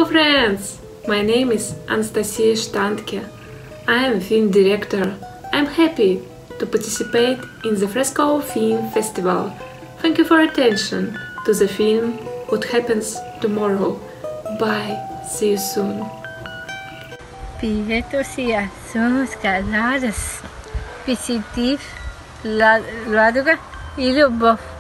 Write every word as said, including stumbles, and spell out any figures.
friends! My name is Anastasia Shtandke. I am a film director. I'm happy to participate in the Fresco Film Festival. Thank you for attention to the film What Happens Tomorrow. Bye. See you soon. Pilotos y asuntos calados. Positif, la радуга и любовь.